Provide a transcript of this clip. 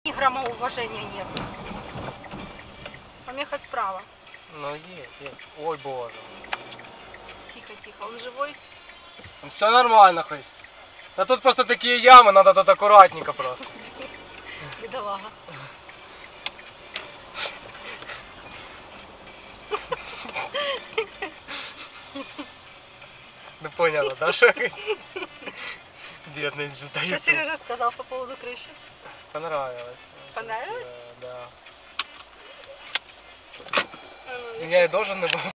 Ни грамма уважения нет. Помеха справа. Ну есть. Ой, боже. Тихо, тихо. Он живой? Все нормально хоть. Да тут просто такие ямы, надо тут аккуратненько просто. Бедолага. Ну понятно, да, что бедный звезда. Что Сережа сказал по поводу крыши? Понравилось. Понравилось? Да. А ну, Я и должен был